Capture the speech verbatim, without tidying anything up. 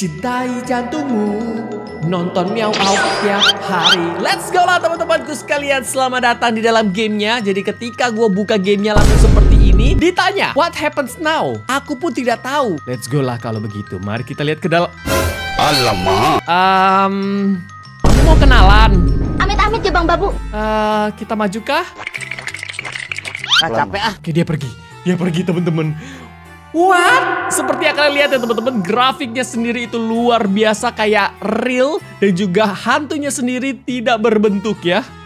Cintai jantungmu, nonton Meow Out tiap hari. Let's go lah teman-temanku sekalian, selamat datang di dalam gamenya. Jadi ketika gue buka gamenya langsung seperti ini, ditanya what happens now? Aku pun tidak tahu. Let's go lah kalau begitu. Mari kita lihat ke dalam. Alamak. Um, kamu mau kenalan? Amit-amit ya Bang Babu. Uh, kita maju kah? Ah, capek ah. Oke, dia pergi. Dia pergi teman-teman. What? Seperti yang kalian lihat ya teman-teman, grafiknya sendiri itu luar biasa kayak real dan juga hantunya sendiri tidak berbentuk ya.